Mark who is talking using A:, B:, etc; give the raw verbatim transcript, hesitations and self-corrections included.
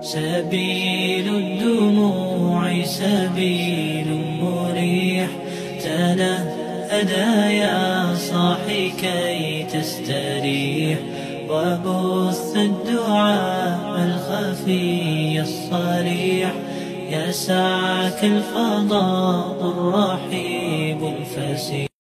A: سبيل الدموع سبيل مريح، تنهدى يا صاحي كي تستريح، وبث الدعاء الخفي الصريح، يسعك الفضاء الرحيب الفسيح.